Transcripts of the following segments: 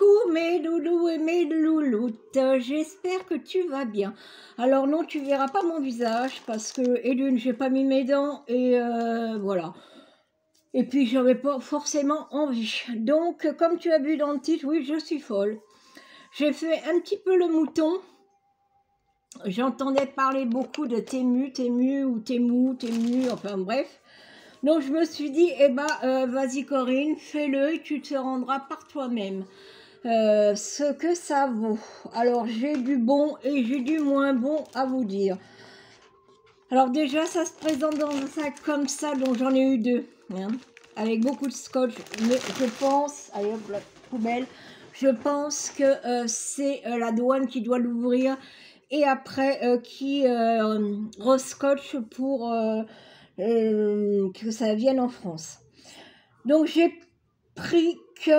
Coucou mes loulous et mes louloutes, j'espère que tu vas bien. Alors non, tu verras pas mon visage parce que, et d'une, j'ai pas mis mes dents et voilà. Et puis j'avais pas forcément envie. Donc comme tu as vu dans le titre, oui, je suis folle. J'ai fait un petit peu le mouton. J'entendais parler beaucoup de Tému, Tému ou Témou, Tému, enfin bref. Donc je me suis dit, eh ben, vas-y Corinne, fais-le et tu te rendras par toi-même. Ce que ça vaut. Alors j'ai du bon et j'ai du moins bon à vous dire. Alors déjà ça se présente dans un sac comme ça, donc j'en ai eu deux, hein, avec beaucoup de scotch. Mais je pense, allez hop, la poubelle, je pense que c'est la douane qui doit l'ouvrir et après qui rescotche pour que ça vienne en France. Donc j'ai pris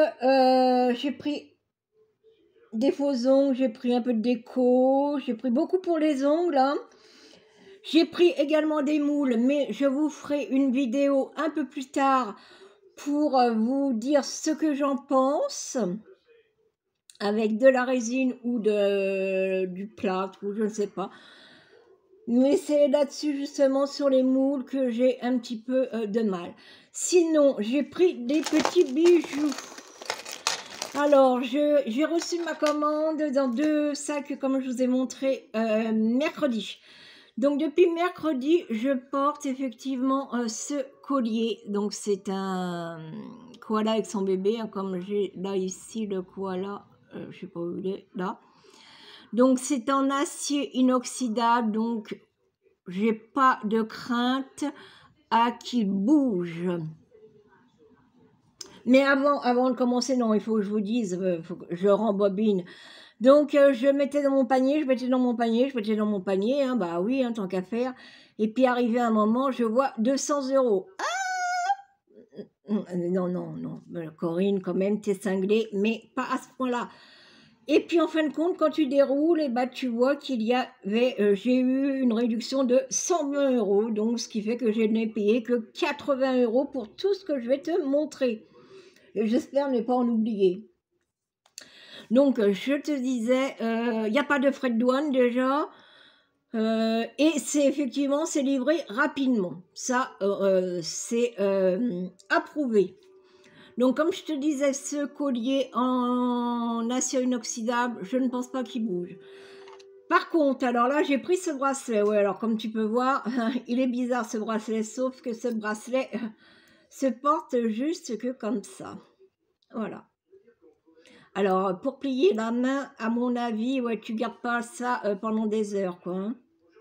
des faux ongles, j'ai pris un peu de déco, j'ai pris beaucoup pour les ongles, hein. J'ai pris également des moules, mais je vous ferai une vidéo un peu plus tard pour vous dire ce que j'en pense, avec de la résine ou du plâtre, ou je ne sais pas. Mais c'est là-dessus justement sur les moules que j'ai un petit peu de mal. Sinon, j'ai pris des petits bijoux. Alors, j'ai reçu ma commande dans 2 sacs, comme je vous ai montré, mercredi. Donc, depuis mercredi, je porte effectivement ce collier. Donc, c'est un koala avec son bébé, hein, comme j'ai là, ici, le koala, je ne sais pas où il est, là. Donc, c'est en acier inoxydable, donc j'ai pas de crainte à qu'il bouge. Mais avant de commencer, non, il faut que je vous dise, faut que je rembobine. Donc, je mettais dans mon panier, je mettais dans mon panier, hein, bah oui, hein, tant qu'à faire. Et puis, arrivé un moment, je vois 200 €. Ah non, non, non, Corinne, quand même, t'es cinglée, mais pas à ce point-là. Et puis, en fin de compte, quand tu déroules, et bah, tu vois qu'il y avait, j'ai eu une réduction de 120 €, donc ce qui fait que je n'ai payé que 80 € pour tout ce que je vais te montrer. Et j'espère ne pas en oublier. Donc, je te disais, il n'y a pas de frais de douane déjà. Et c'est effectivement, c'est livré rapidement. Ça, c'est approuvé. Donc, comme je te disais, ce collier en acier inoxydable, je ne pense pas qu'il bouge. Par contre, alors là, j'ai pris ce bracelet. Ouais, alors comme tu peux voir, il est bizarre ce bracelet, sauf que ce bracelet se porte juste que comme ça. Voilà. Alors, pour plier la main, à mon avis, ouais, tu gardes pas ça pendant des heures, quoi. Hein.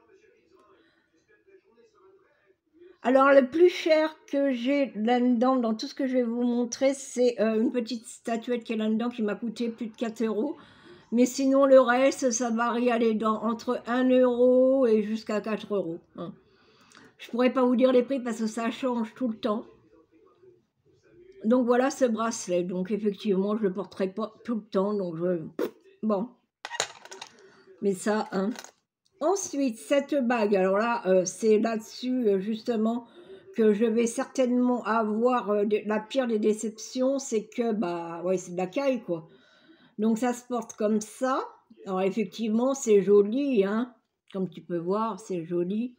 Alors, le plus cher que j'ai là-dedans, dans tout ce que je vais vous montrer, c'est une petite statuette qui est là-dedans qui m'a coûté plus de 4 €. Mais sinon, le reste, ça varie entre 1 € et jusqu'à 4 €. Hein. Je ne pourrais pas vous dire les prix parce que ça change tout le temps. Donc, voilà ce bracelet. Donc, effectivement, je ne le porterai pas tout le temps. Donc, bon. Mais ça, hein. Ensuite, cette bague, alors là, c'est là-dessus, justement, que je vais certainement avoir la pire des déceptions, c'est que, bah, ouais, c'est de la caille, quoi. Donc, ça se porte comme ça. Alors, effectivement, c'est joli, hein. Comme tu peux voir, c'est joli.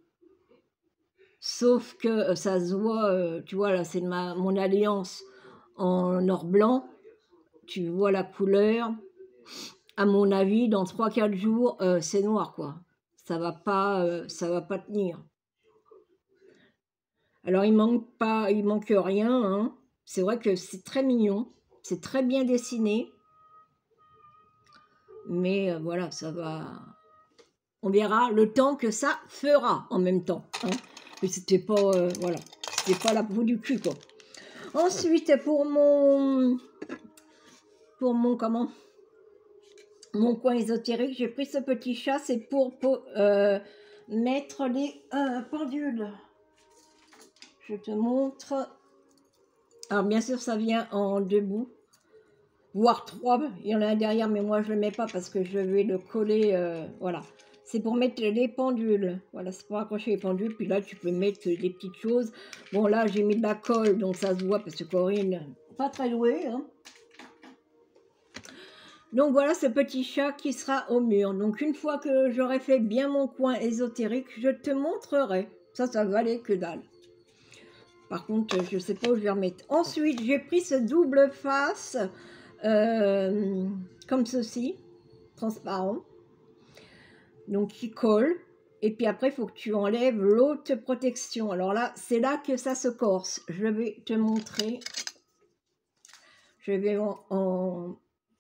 Sauf que ça se voit, tu vois, là, c'est mon alliance en or blanc. Tu vois la couleur. À mon avis, dans 3-4 jours, c'est noir, quoi. Ça va pas tenir. Alors, il manque rien, hein. C'est vrai que c'est très mignon. C'est très bien dessiné. Mais voilà, ça va... On verra le temps que ça fera en même temps. Hein. Mais c'était pas... voilà. C'était pas la peau du cul, quoi. Ensuite, pour mon comment... Mon coin ésotérique, j'ai pris ce petit chat, c'est pour mettre les pendules. Je te montre. Alors bien sûr, ça vient en 2 bouts, voire 3. Il y en a un derrière, mais moi je ne le mets pas parce que je vais le coller. Voilà. C'est pour mettre les pendules. Voilà, c'est pour accrocher les pendules. Puis là, tu peux mettre des petites choses. Bon, là, j'ai mis de la colle, donc ça se voit parce que Corinne, pas très douée. Hein. Donc voilà ce petit chat qui sera au mur. Donc une fois que j'aurai fait bien mon coin ésotérique, je te montrerai. Ça valait que dalle. Par contre, je ne sais pas où je vais remettre. Ensuite, j'ai pris ce double face, comme ceci, transparent. Donc qui colle. Et puis après, il faut que tu enlèves l'autre protection. Alors là, c'est là que ça se corse. Je vais te montrer. Je vais en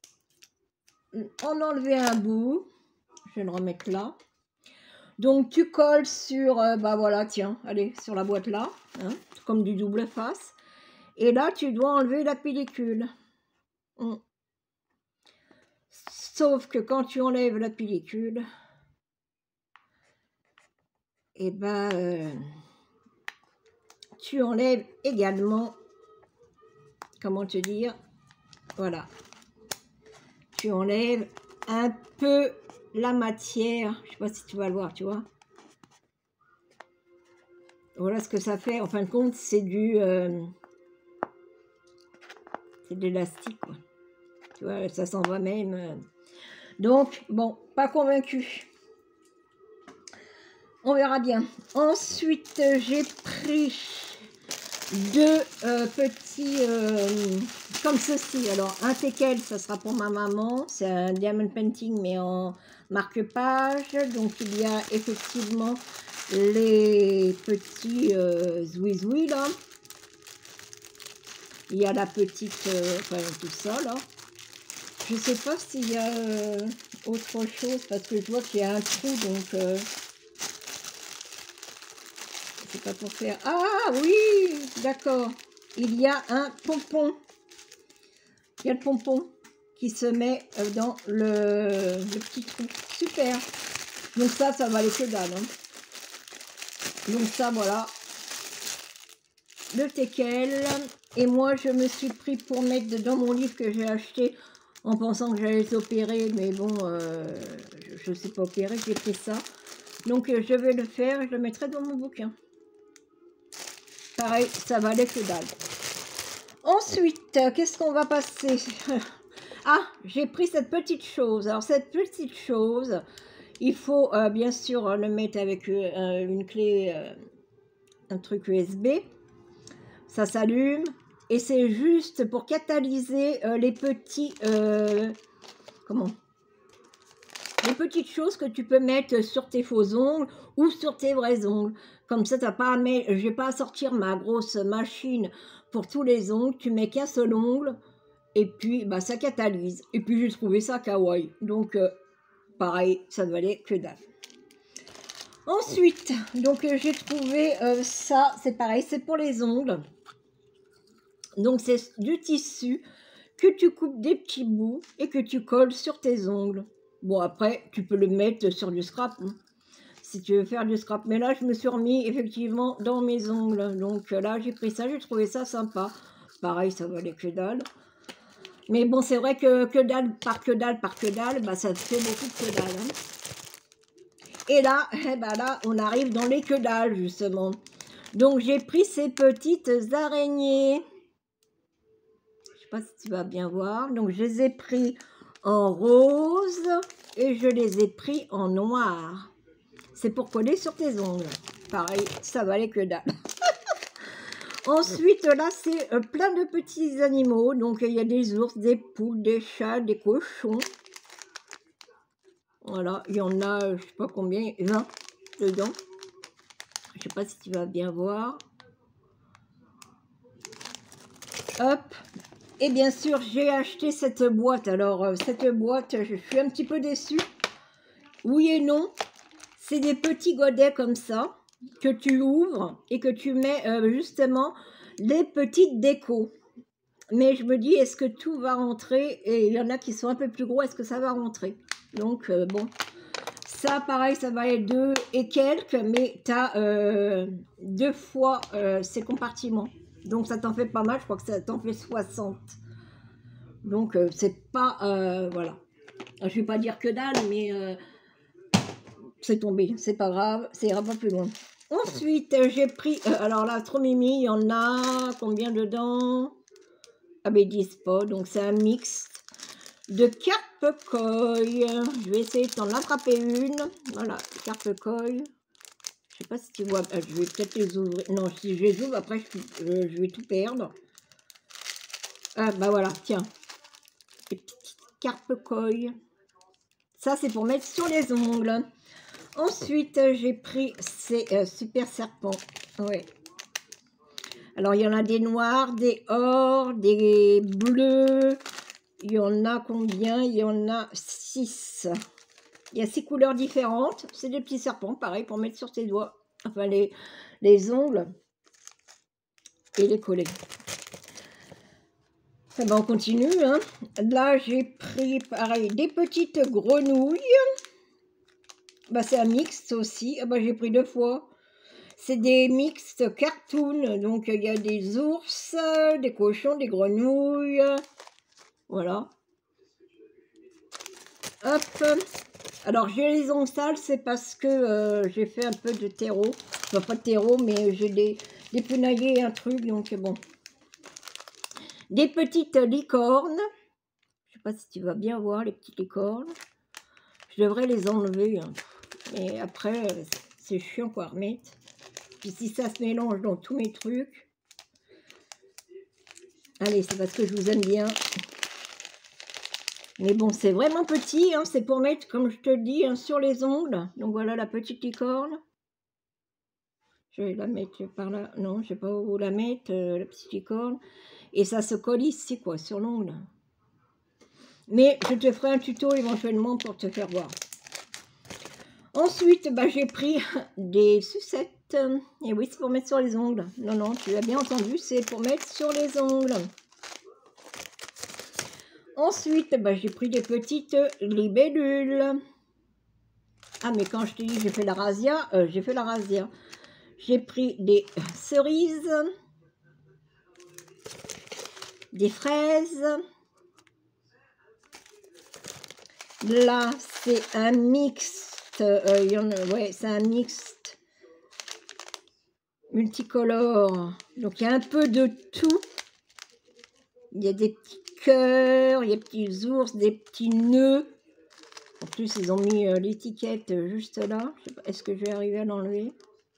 enlever un bout. Je vais le remettre là. Donc tu colles sur, bah voilà, tiens, allez, sur la boîte là, hein, comme du double face. Et là, tu dois enlever la pellicule. Sauf que quand tu enlèves la pellicule, et ben, tu enlèves également, comment te dire, voilà, tu enlèves un peu la matière. Je sais pas si tu vas le voir, tu vois. Voilà ce que ça fait. En fin de compte, c'est de l'élastique, quoi. Tu vois, ça s'en va même. Donc, bon, pas convaincu. On verra bien. Ensuite, j'ai pris deux petits comme ceci. Alors, un teckel, ça sera pour ma maman. C'est un diamond painting, mais en marque-page. Donc, il y a effectivement les petits zouizoui, là. Il y a la petite, enfin, tout ça, là. Je sais pas s'il y a autre chose, parce que je vois qu'il y a un trou, donc... c'est pas pour faire... Ah oui, d'accord. Il y a un pompon. Il y a le pompon qui se met dans le petit trou. Super. Donc ça valait que dalle. Hein. Donc ça, voilà. Le teckel. Et moi, je me suis pris pour mettre dans mon livre que j'ai acheté en pensant que j'allais les opérer. Mais bon, je ne sais pas opérer, j'ai pris ça. Donc je vais le faire et je le mettrai dans mon bouquin. Pareil, ça valait que dalle. Ensuite, qu'est-ce qu'on va passer? Ah, j'ai pris cette petite chose. Alors, cette petite chose, il faut bien sûr le mettre avec une clé, un truc USB. Ça s'allume. Et c'est juste pour catalyser les petits... comment? Les petites choses que tu peux mettre sur tes faux ongles ou sur tes vrais ongles. Comme ça, t'as pas à mettre, je vais pas sortir ma grosse machine pour tous les ongles. Tu mets qu'un seul ongle et puis bah, ça catalyse. Et puis j'ai trouvé ça kawaii. Donc pareil, ça ne valait que dalle. Ensuite, donc j'ai trouvé ça, c'est pareil, c'est pour les ongles. Donc c'est du tissu que tu coupes des petits bouts et que tu colles sur tes ongles. Bon, après, tu peux le mettre sur du scrap, hein, si tu veux faire du scrap. Mais là, je me suis remis effectivement dans mes ongles. Donc là, j'ai pris ça, j'ai trouvé ça sympa. Pareil, ça valait que dalle. Mais bon, c'est vrai que dalle, par que dalle, par que dalle, bah, ça fait beaucoup de que dalle. Hein. Et là, eh ben là, on arrive dans les que dalle, justement. Donc, j'ai pris ces petites araignées. Je sais pas si tu vas bien voir. Donc, je les ai pris en rose et je les ai pris en noir. C'est pour coller sur tes ongles. Pareil, ça valait que dalle. Ensuite, là, c'est plein de petits animaux. Donc, il y a des ours, des poules, des chats, des cochons. Voilà, il y en a, je sais pas combien, 20 dedans. Je sais pas si tu vas bien voir. Hop. Et bien sûr, j'ai acheté cette boîte. Alors, cette boîte, je suis un petit peu déçue. Oui et non. C'est des petits godets comme ça que tu ouvres et que tu mets justement les petites décos. Mais je me dis, est-ce que tout va rentrer? Et il y en a qui sont un peu plus gros, est-ce que ça va rentrer? Donc, bon, ça, pareil, ça va être 2 et quelques, mais tu as 2 fois ces compartiments. Donc, ça t'en fait pas mal, je crois que ça t'en fait 60. Donc, c'est pas, voilà. Je ne vais pas dire que dalle, mais c'est tombé, c'est pas grave, ça ira pas plus loin. Ensuite, j'ai pris, alors là, trop mimi, il y en a combien dedans? Ah ben, ils disent pas, donc c'est un mixte. de carpe koi. Je vais essayer de t'en attraper une. Voilà, carpe koi. Je sais pas si tu vois. Je vais peut-être les ouvrir. Non, si je les ouvre, après, je vais tout perdre. Ah, bah voilà, tiens. Les petites carpe koi. Ça, c'est pour mettre sur les ongles. Ensuite, j'ai pris ces super serpents. Ouais. Alors, il y en a des noirs, des or, des bleus. Il y en a combien? Il y en a 6. Il y a 6 couleurs différentes. C'est des petits serpents, pareil, pour mettre sur ses doigts. Enfin, les ongles. Et les coller. Ça va, on continue. Hein. Là, j'ai pris, pareil, des petites grenouilles. Bah, c'est un mixte aussi. Ah, bah, j'ai pris 2 fois. C'est des mixtes cartoon. Donc, il y a des ours, des cochons, des grenouilles. Voilà. Hop. Alors, j'ai les ongles sales, c'est parce que j'ai fait un peu de terreau. Enfin, pas de terreau, mais j'ai des punaillés, un truc. Donc, bon. Des petites licornes. Je sais pas si tu vas bien voir les petites licornes. Je devrais les enlever. Hein. Mais après, c'est chiant quoi à remettre. Puis si ça se mélange dans tous mes trucs. Allez, c'est parce que je vous aime bien. Mais bon, c'est vraiment petit. Hein, c'est pour mettre, comme je te dis, hein, sur les ongles. Donc voilà la petite licorne. Je vais la mettre par là. Non, je sais pas où la mettre, la petite licorne. Et ça se colle ici, quoi, sur l'ongle. Mais je te ferai un tuto éventuellement pour te faire voir. Ensuite, bah, j'ai pris des sucettes. Et oui, c'est pour mettre sur les ongles. Non, non, tu l'as bien entendu, c'est pour mettre sur les ongles. Ensuite, bah, j'ai pris des petites libellules. Ah, mais quand je te dis j'ai fait la razzia, j'ai fait la razzia. J'ai pris des cerises, des fraises. Là, c'est un mixte. Ouais, c'est un mixte multicolore. Donc, il y a un peu de tout. Il y a des petits cœurs, il y a des petits ours, des petits nœuds. En plus, ils ont mis l'étiquette juste là. Je sais pas, est-ce que je vais arriver à l'enlever?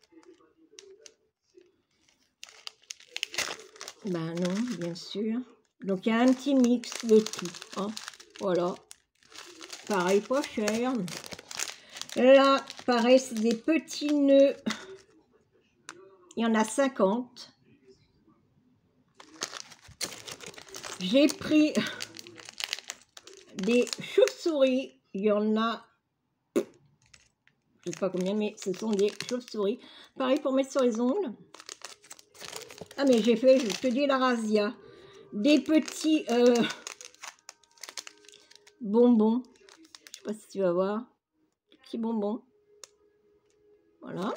Ben non, bien sûr. Donc, il y a un petit mix de tout. Hein. Voilà. Pareil, pas cher. Là, pareil, c'est des petits nœuds. Il y en a 50. J'ai pris des chauves-souris. Il y en a, je ne sais pas combien, mais ce sont des chauves-souris. Pareil pour mettre sur les ongles. Ah, mais j'ai fait, je te dis, la razzia. Des petits bonbons. Je sais pas si tu vas voir. Des petits bonbons. Voilà.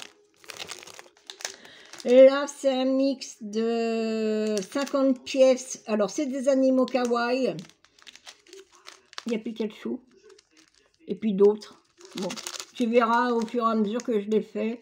Et là, c'est un mix de 50 pièces. Alors, c'est des animaux kawaii. Il y a Pikachu. Et puis d'autres. Bon, tu verras au fur et à mesure que je les fais.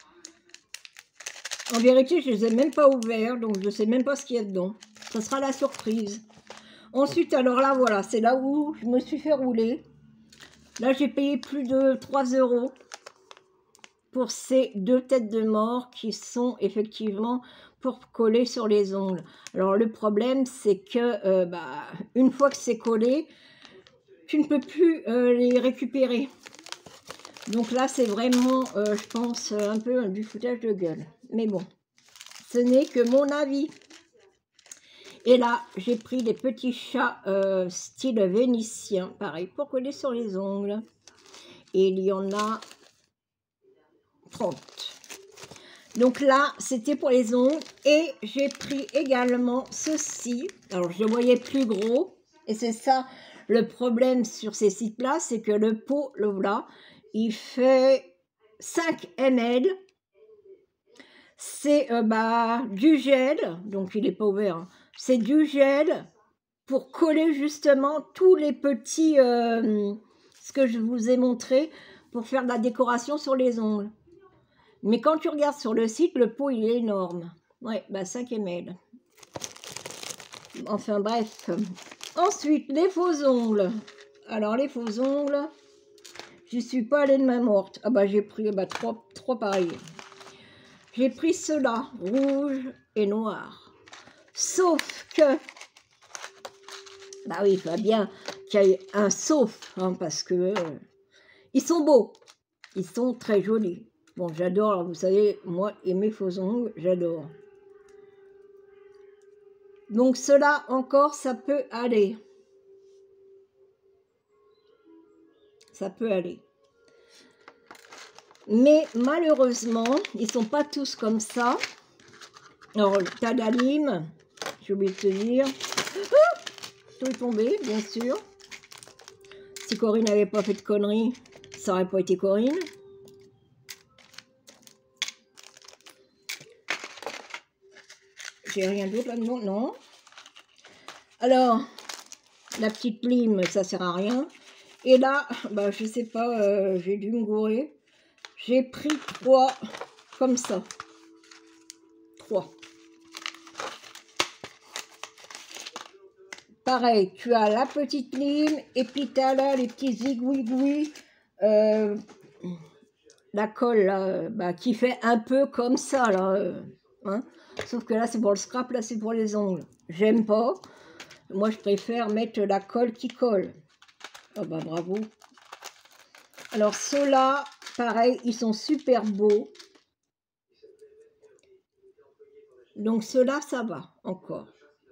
En vérité, je ne les ai même pas ouverts. Donc, je ne sais même pas ce qu'il y a dedans. Ça sera la surprise. Ensuite, alors là, voilà. C'est là où je me suis fait rouler. Là, j'ai payé plus de 3 € pour ces 2 têtes de mort qui sont effectivement pour coller sur les ongles. Alors, le problème, c'est que une fois que c'est collé, tu ne peux plus les récupérer. Donc là, c'est vraiment, je pense, un peu du foutage de gueule. Mais bon, ce n'est que mon avis. Et là, j'ai pris des petits chats style vénitien, pareil, pour coller sur les ongles. Et il y en a 30. Donc là, c'était pour les ongles. Et j'ai pris également ceci. Alors, je voyais plus gros. Et c'est ça le problème sur ces sites-là, c'est que le pot, le voilà, il fait 5 ml. C'est du gel. Donc, il n'est pas ouvert. Hein. C'est du gel pour coller justement tous les petits... ce que je vous ai montré pour faire de la décoration sur les ongles. Mais quand tu regardes sur le site, le pot, il est énorme. Ouais, 5 ml. Enfin, bref. Ensuite, les faux ongles. Alors, les faux ongles, je suis pas allée de main morte. Ah bah, j'ai pris trois pareils. J'ai pris ceux-là, rouge et noir. Sauf que, bah oui, il va bien qu'il y ait un sauf, hein, parce que ils sont beaux. Ils sont très jolis. Bon, j'adore, vous savez, moi et mes faux ongles, j'adore. Donc, cela encore, ça peut aller. Ça peut aller. Mais malheureusement, ils sont pas tous comme ça. Alors, t'as la lime, j'ai oublié de te dire. Ah, tout est tombé, bien sûr. Si Corinne n'avait pas fait de conneries, ça n'aurait pas été Corinne. J'ai rien d'autre là-dedans, non. Alors, la petite lime, ça sert à rien. Et là, bah, je sais pas, j'ai dû me gourer. J'ai pris 3 comme ça. 3. Pareil, tu as la petite lime et puis tu as là les petits zigouigouis. La colle là, bah, qui fait un peu comme ça là. Hein. Sauf que là c'est pour le scrap, là c'est pour les ongles. J'aime pas. Moi je préfère mettre la colle qui colle. Oh bah bravo. Alors ceux-là, pareil, ils sont super beaux. Donc ceux-là, ça va encore.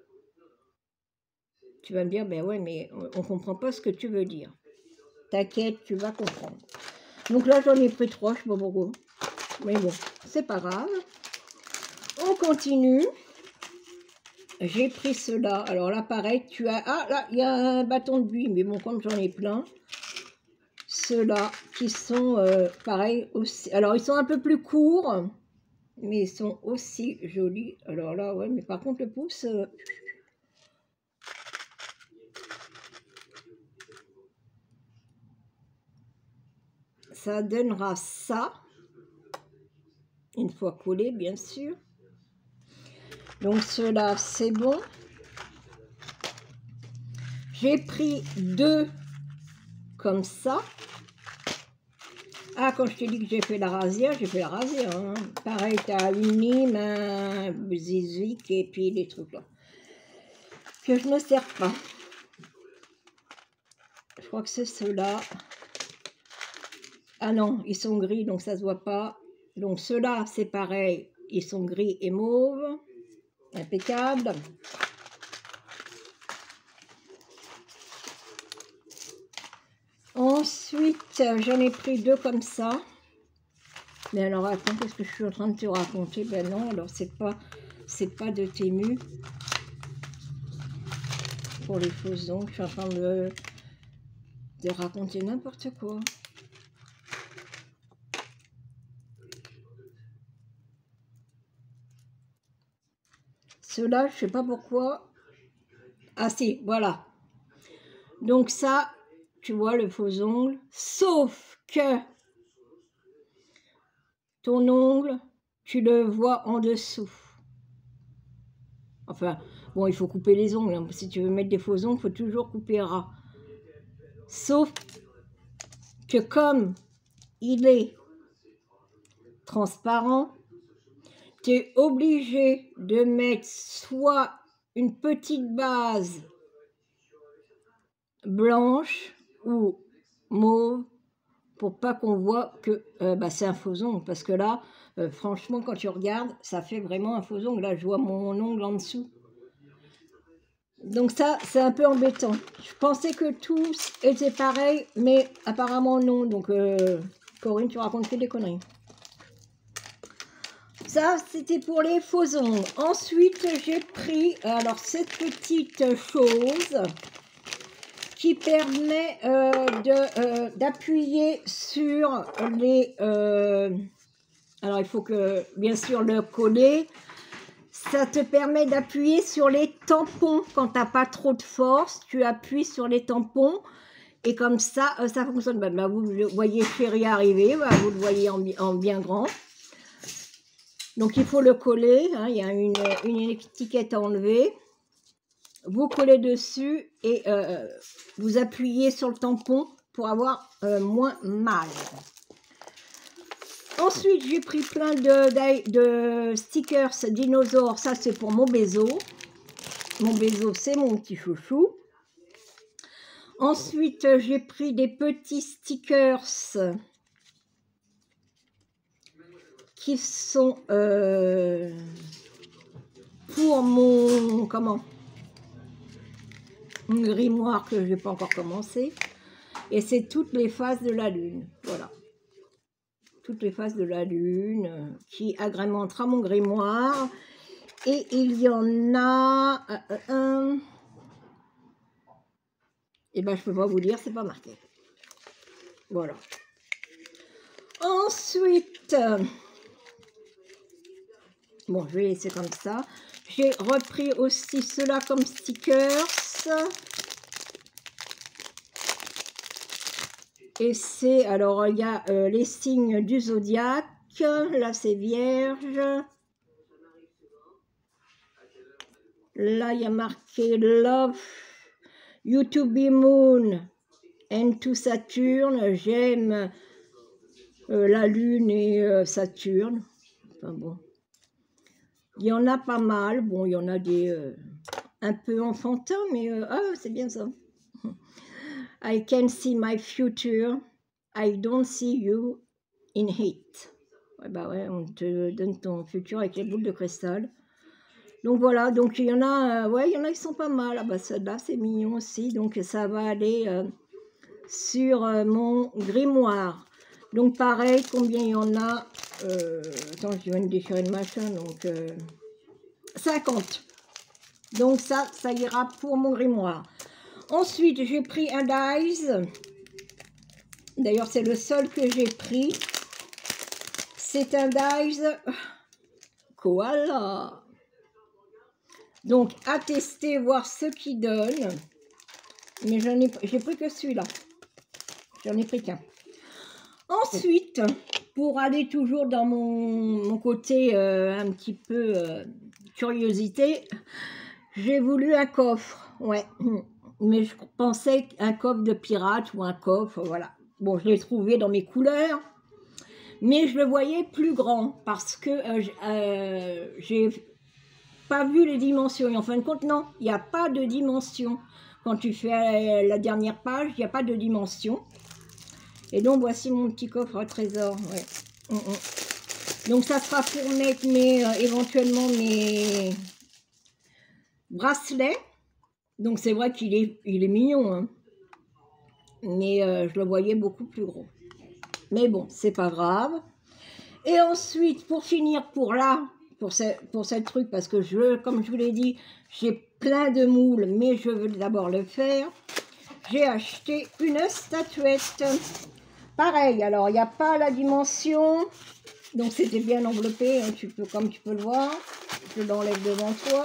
Tu vas me dire, ben ouais, mais on comprend pas ce que tu veux dire. T'inquiète, tu vas comprendre. Donc là, j'en ai pris 3, je sais pas pourquoi. Mais bon, c'est pas grave. On continue. J'ai pris ceux-là. Alors là, pareil, tu as... Ah, là, il y a un bâton de buis, mais bon, comme j'en ai plein. Ceux-là, qui sont, pareil, aussi... Alors, ils sont un peu plus courts, mais ils sont aussi jolis. Alors là, ouais, mais par contre, le pouce... ça donnera ça. Une fois collé, bien sûr. Donc, ceux-là, c'est bon. J'ai pris 2 comme ça. Ah, quand je t'ai dit que j'ai fait la rasière, j'ai fait la rasière. Hein. Pareil, tu as une lime, un zizik et puis des trucs là. Que je ne sers pas. Je crois que c'est ceux-là. Ah non, ils sont gris, donc ça ne se voit pas. Donc ceux-là, c'est pareil. Ils sont gris et mauve. Impeccable. Ensuite, j'en ai pris 2 comme ça. Mais alors, attends, qu'est-ce que je suis en train de te raconter? Ben non, alors c'est pas de Temu. Pour les faux ongles, je suis en train de raconter n'importe quoi. Ceux-là, je sais pas pourquoi. Ah si, voilà. Donc ça, tu vois le faux ongle. Sauf que ton ongle, tu le vois en dessous. Enfin, bon, il faut couper les ongles. Hein. Si tu veux mettre des faux ongles, il faut toujours couper ras. Sauf que comme il est transparent, tu es obligé de mettre soit une petite base blanche ou mauve pour pas qu'on voit que bah, c'est un faux ongle. Parce que là, franchement, quand tu regardes, ça fait vraiment un faux ongle. Là, je vois mon ongle en dessous. Donc ça, c'est un peu embêtant. Je pensais que tous étaient pareils, mais apparemment non. Donc, Corinne, tu racontes que des conneries. Ça, c'était pour les faux ongles. Ensuite, j'ai pris alors cette petite chose qui permet d'appuyer sur les... alors, il faut que, bien sûr, le coller. Ça te permet d'appuyer sur les tampons. Quand tu n'as pas trop de force, tu appuies sur les tampons. Et comme ça, ça fonctionne. Bah, vous le voyez Chérie arriver. Bah, vous le voyez en bien grand. Donc, il faut le coller. Hein, il y a une étiquette à enlever. vous collez dessus et vous appuyez sur le tampon pour avoir moins mal. Ensuite, j'ai pris plein de stickers dinosaures. Ça, c'est pour mon Bézo. Mon Bézo, c'est mon petit chouchou. Ensuite, j'ai pris des petits stickers qui sont pour mon grimoire que je n'ai pas encore commencé. Et c'est toutes les phases de la lune. Voilà. Toutes les phases de la lune qui agrémentera mon grimoire. Et il y en a un. Et ben je peux pas vous dire, c'est pas marqué. Voilà. Ensuite, bon, je vais laisser comme ça. J'ai repris aussi cela comme stickers. Et c'est, alors il y a les signes du zodiaque. Là c'est Vierge. Là il y a marqué Love You to be Moon and to Saturne. J'aime la Lune et Saturne. Enfin bon. Il y en a pas mal. Bon, il y en a des un peu enfantins, mais c'est bien ça. I can see my future. I don't see you in it. Ouais, bah ouais, on te donne ton futur avec les boules de cristal. Donc voilà, donc il y en a, ouais, il y en a qui sont pas mal. Ah bah celle-là, c'est mignon aussi. Donc ça va aller sur mon grimoire. Donc pareil, combien il y en a attends, je viens de déchirer le machin, donc 50. Donc ça ira pour mon grimoire. Ensuite, j'ai pris un dies. D'ailleurs, c'est le seul que j'ai pris. C'est un dies koala. Donc, à tester, voir ce qu'il donne. Mais j'ai pris que celui-là. J'en ai pris qu'un. Ensuite, pour aller toujours dans mon côté un petit peu curiosité, j'ai voulu un coffre. Ouais. Mais je pensais un coffre de pirate ou un coffre, voilà. Bon, je l'ai trouvé dans mes couleurs. Mais je le voyais plus grand parce que j'ai pas vu les dimensions. Et en fin de compte, non, il n'y a pas de dimension. Quand tu fais la dernière page, il n'y a pas de dimension. Et donc, voici mon petit coffre à trésor. Ouais. Donc, ça sera pour mettre éventuellement mes bracelets. Donc, c'est vrai qu'il est mignon, hein. Mais je le voyais beaucoup plus gros. Mais bon, c'est pas grave. Et ensuite, pour finir, pour ce truc, parce que comme je vous l'ai dit, j'ai plein de moules, mais je veux d'abord le faire. J'ai acheté une statuette. Pareil, alors il n'y a pas la dimension, donc c'était bien enveloppé, hein, comme tu peux le voir. Je l'enlève devant toi.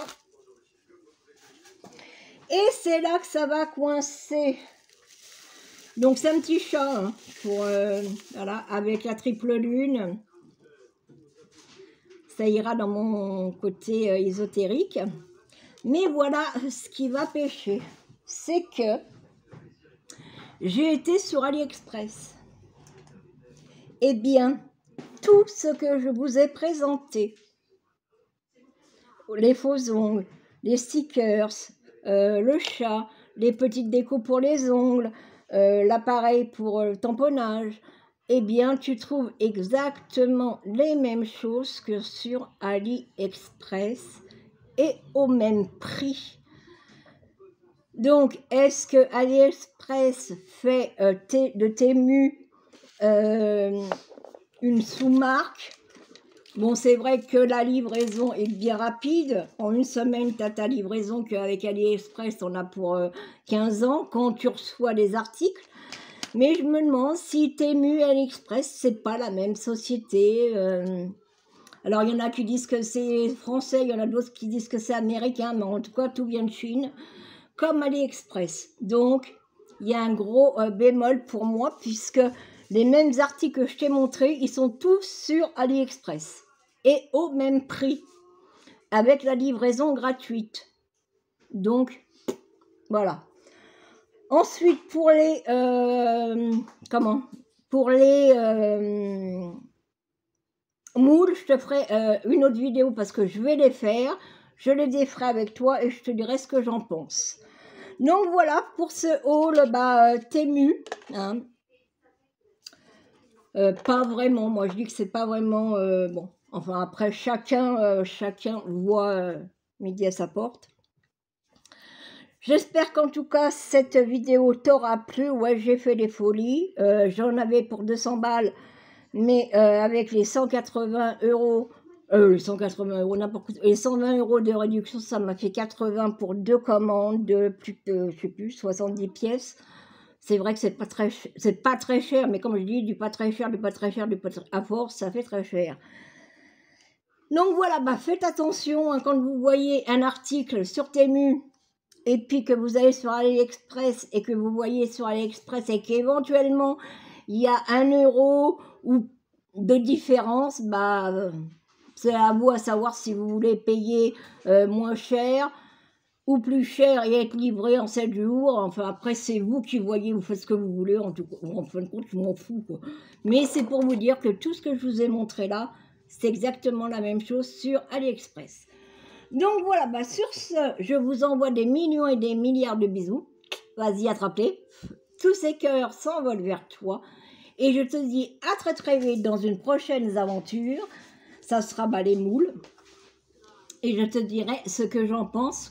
Et c'est là que ça va coincer. Donc c'est un petit chat, hein, voilà, avec la triple lune. Ça ira dans mon côté ésotérique. Mais voilà ce qui va pêcher. C'est que j'ai été sur AliExpress. Eh bien, tout ce que je vous ai présenté, les faux ongles, les stickers, le chat, les petites décos pour les ongles, l'appareil pour le tamponnage, eh bien, tu trouves exactement les mêmes choses que sur AliExpress et au même prix. Donc, est-ce que AliExpress fait de Temu une sous-marque? Bon, c'est vrai que la livraison est bien rapide. En une semaine, tu as ta livraison qu'avec AliExpress, on a pour 15 ans quand tu reçois les articles. Mais je me demande si Temu et AliExpress, c'est pas la même société. Alors, il y en a qui disent que c'est français, il y en a d'autres qui disent que c'est américain, mais en tout cas, tout vient de Chine, comme AliExpress. Donc, il y a un gros bémol pour moi, puisque les mêmes articles que je t'ai montrés, ils sont tous sur AliExpress. Et au même prix, avec la livraison gratuite. Donc, Voilà. Ensuite, pour les... Pour les moules, je te ferai une autre vidéo parce que je vais les faire. Je les déferai avec toi et je te dirai ce que j'en pense. Donc voilà, pour ce haul, Temu, hein. Pas vraiment, moi je dis que c'est pas vraiment... bon, enfin après, chacun voit midi à sa porte. J'espère qu'en tout cas, cette vidéo t'aura plu. Ouais, j'ai fait des folies. J'en avais pour 200 balles, mais avec les 180 euros, les 180 euros, n'importe quoi, les 120 euros de réduction, ça m'a fait 80 pour 2 commandes de plus de, je sais plus, 70 pièces. C'est vrai que c'est pas très cher, mais comme je dis, du pas très cher, du pas très cher, du pas très... à force, ça fait très cher. Donc voilà, faites attention hein, quand vous voyez un article sur Temu et puis que vous allez sur AliExpress et que vous voyez sur AliExpress et qu'éventuellement il y a 1 euro ou de différence, c'est à vous à savoir si vous voulez payer moins cher ou plus cher et être livré en 7 jours. Enfin, après, c'est vous qui voyez, vous faites ce que vous voulez. En tout cas, en fin de compte, je m'en fous, quoi. Mais c'est pour vous dire que tout ce que je vous ai montré là, c'est exactement la même chose sur AliExpress. Donc voilà, sur ce, je vous envoie des millions et des milliards de bisous. Vas-y, attrape-les. Tous ces cœurs s'envolent vers toi. Et je te dis à très très vite dans une prochaine aventure. Ça sera les moules. Et je te dirai ce que j'en pense,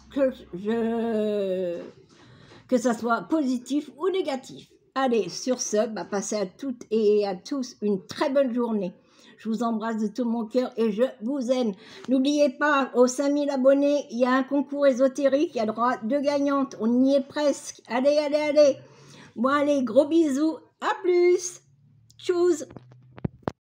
que ça soit positif ou négatif. Allez, sur ce, passez à toutes et à tous une très bonne journée. Je vous embrasse de tout mon cœur et je vous aime. N'oubliez pas, aux 5000 abonnés, il y a un concours ésotérique, il y a droit 2 gagnantes, on y est presque. Allez, allez, allez. Bon, allez, gros bisous, à plus. Tchuss.